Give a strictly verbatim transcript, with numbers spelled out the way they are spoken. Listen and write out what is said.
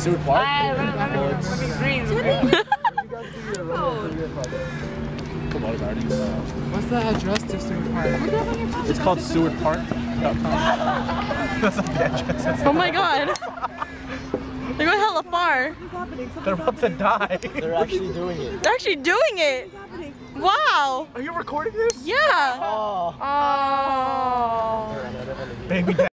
Seward Park? What's the address to Seward Park? It's called Seward Park dot com. That's not the address. Oh my god. They're going hella far. They're about to die. They're actually doing it. They're actually doing it. Wow. Are you recording this? Yeah. Oh. Oh. Baby